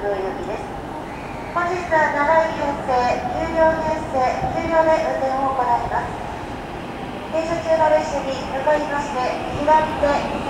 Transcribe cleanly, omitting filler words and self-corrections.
行きです。本日は7位編成、9両編成、9両で運転を行います。停車中の列車に向かいまして、左手、